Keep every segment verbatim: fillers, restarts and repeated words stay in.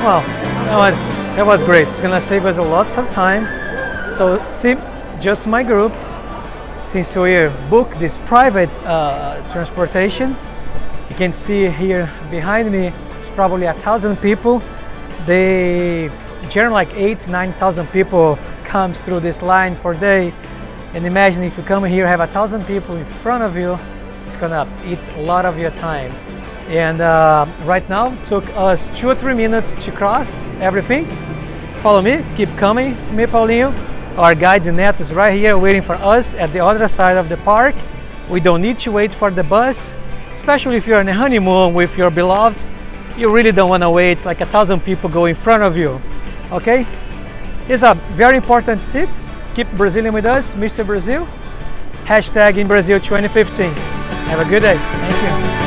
Well, that was that was great. It's gonna save us a lot of time. So see, just my group. Since we booked this private uh, transportation, you can see here behind me, it's probably a thousand people. They generally like eight, nine thousand people comes through this line per day. And imagine if you come here, have a thousand people in front of you, it's gonna eat a lot of your time. And uh, right now, it took us two or three minutes to cross everything. Follow me, keep coming, me, Paulinho. Our guide Neto is right here waiting for us at the other side of the park. We don't need to wait for the bus, especially if you're on a honeymoon with your beloved. You really don't want to wait like a thousand people go in front of you. Okay? Here's a very important tip. Keep Brazilian with us, Mister Brazil. Hashtag in Brazil twenty fifteen. Have a good day. Thank you.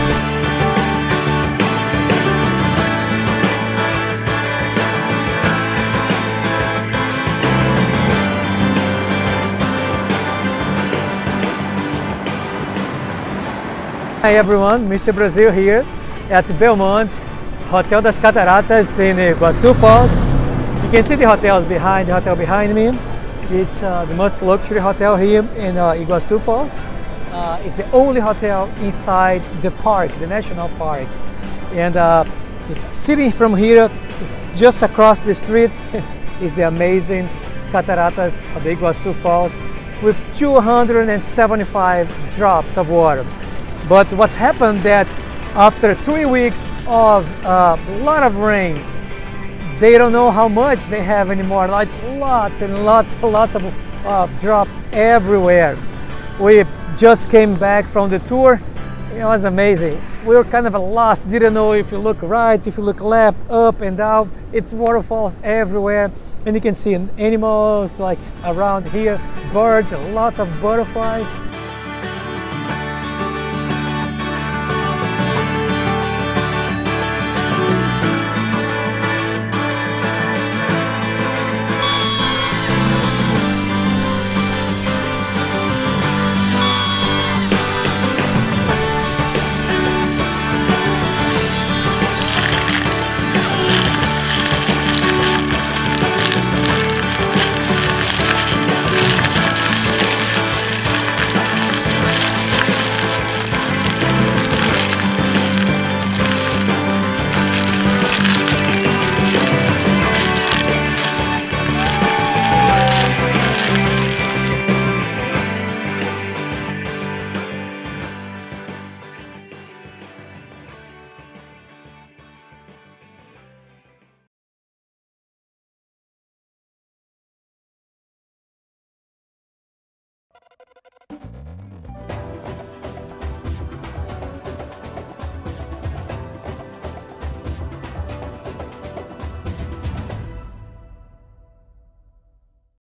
Hi everyone, Mister Brazil here at Belmont, Hotel das Cataratas in Iguaçu Falls. You can see the hotels behind, the hotel behind me. It's uh, the most luxury hotel here in uh, Iguaçu Falls. Uh, it's the only hotel inside the park, the national park. And uh, if sitting from here, just across the street, is the amazing Cataratas of the Iguaçu Falls with two hundred seventy-five drops of water. But what's happened that after three weeks of uh, a lot of rain, they don't know how much they have anymore. It's lots and lots and lots of uh, drops everywhere. We just came back from the tour. It was amazing. We were kind of lost, didn't know if you look right, if you look left, up and down. It's waterfalls everywhere. And you can see animals like around here, birds, lots of butterflies.